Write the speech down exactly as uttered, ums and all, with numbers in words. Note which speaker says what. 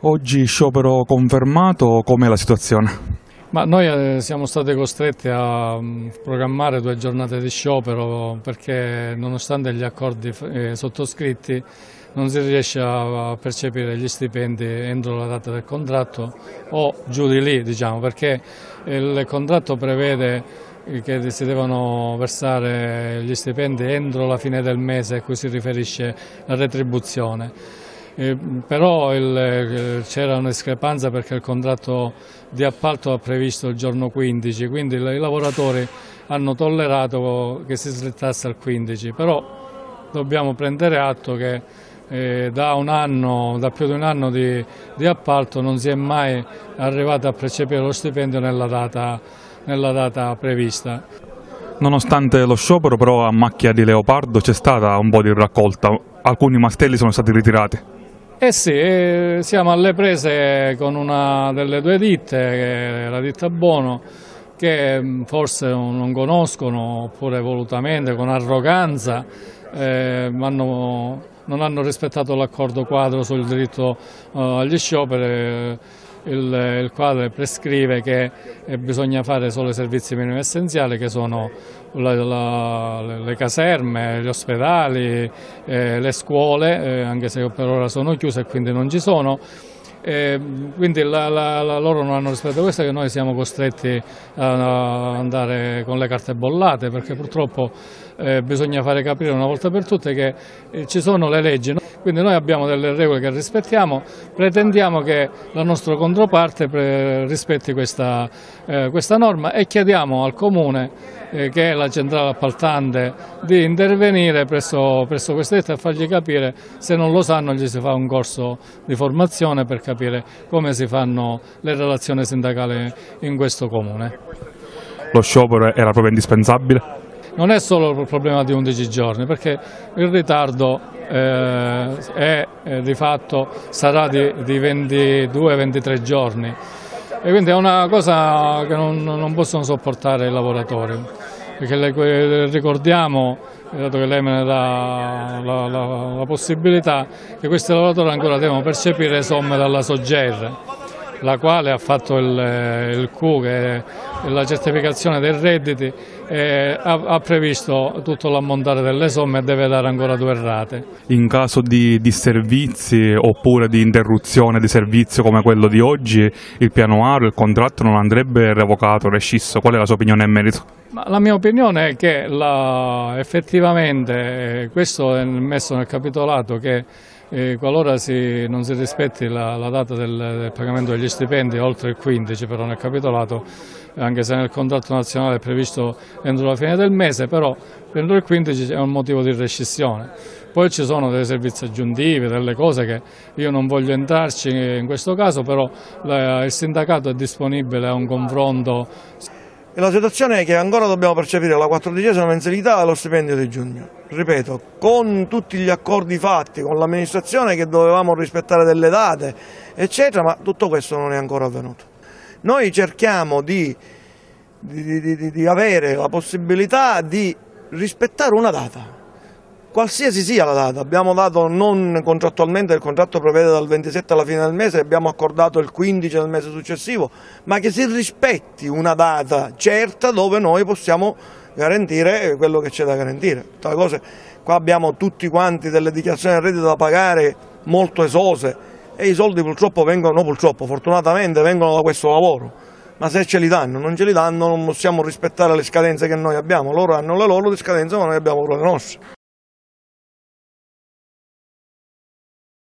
Speaker 1: Oggi sciopero confermato, com'è la situazione?
Speaker 2: Ma noi eh, siamo stati costretti a mh, programmare due giornate di sciopero perché nonostante gli accordi eh, sottoscritti non si riesce a percepire gli stipendi entro la data del contratto o giù di lì, diciamo, perché il contratto prevede che si devono versare gli stipendi entro la fine del mese a cui si riferisce la retribuzione. Eh, però c'era una discrepanza perché il contratto di appalto ha previsto il giorno quindici, quindi i lavoratori hanno tollerato che si slittasse al quindici, però dobbiamo prendere atto che eh, da un anno, da più di un anno di, di appalto non si è mai arrivati a percepire lo stipendio nella data, nella data prevista.
Speaker 1: Nonostante lo sciopero, però, a Macchia di Leopardo c'è stata un po' di raccolta, alcuni mastelli sono stati ritirati.
Speaker 2: Eh sì, eh, siamo alle prese con una delle due ditte, che è la ditta Bono, che forse non conoscono, oppure volutamente, con arroganza, eh, hanno, non hanno rispettato l'accordo quadro sul diritto uh, agli scioperi. Il, il quale prescrive che eh, bisogna fare solo i servizi minimi essenziali, che sono la, la, le caserme, gli ospedali, eh, le scuole, eh, anche se per ora sono chiuse e quindi non ci sono. Eh, quindi la, la, la, loro non hanno rispettato questo, che noi siamo costretti a andare con le carte bollate, perché purtroppo eh, bisogna fare capire una volta per tutte che eh, ci sono le leggi, no? Quindi noi abbiamo delle regole che rispettiamo, pretendiamo che la nostra controparte rispetti questa, eh, questa norma e chiediamo al Comune, eh, che è la centrale appaltante, di intervenire presso, presso queste ditte e fargli capire, se non lo sanno gli si fa un corso di formazione per capire come si fanno le relazioni sindacali in questo Comune.
Speaker 1: Lo sciopero era proprio indispensabile?
Speaker 2: Non è solo il problema di undici giorni, perché il ritardo eh, è, eh, di fatto sarà di, di ventidue ventitré giorni e quindi è una cosa che non, non possono sopportare i lavoratori, perché le, ricordiamo, dato che lei me ne dà la, la, la possibilità, che questi lavoratori ancora devono percepire somme dalla Soger, la quale ha fatto il, il C U, che è la certificazione dei redditi, e ha, ha previsto tutto l'ammontare delle somme e deve dare ancora due rate.
Speaker 1: In caso di disservizi oppure di interruzione di servizio come quello di oggi, il piano aro, il contratto non andrebbe revocato, rescisso? Qual è la sua opinione in merito?
Speaker 2: Ma la mia opinione è che la, effettivamente questo è messo nel capitolato, che eh, qualora si, non si rispetti la, la data del, del pagamento degli stipendi oltre il quindici, però nel capitolato, anche se nel contratto nazionale è previsto entro la fine del mese, però entro il quindici è un motivo di rescissione. Poi ci sono dei servizi aggiuntivi, delle cose che io non voglio entrarci in questo caso, però la, il sindacato è disponibile a un confronto.
Speaker 3: E la situazione è che ancora dobbiamo percepire la quattordicesima mensilità allo stipendio di giugno. Ripeto, con tutti gli accordi fatti con l'amministrazione, che dovevamo rispettare delle date, eccetera, ma tutto questo non è ancora avvenuto. Noi cerchiamo di, di, di, di avere la possibilità di rispettare una data, qualsiasi sia la data. Abbiamo dato non contrattualmente, il contratto prevede dal ventisette alla fine del mese, abbiamo accordato il quindici del mese successivo, ma che si rispetti una data certa dove noi possiamo garantire quello che c'è da garantire. Tutte le cose, qua abbiamo tutti quanti delle dichiarazioni di reddito da pagare molto esose e i soldi purtroppo vengono, no purtroppo, fortunatamente vengono da questo lavoro. Ma se ce li danno, non ce li danno, non possiamo rispettare le scadenze che noi abbiamo. Loro hanno le loro scadenze, ma noi abbiamo le nostre.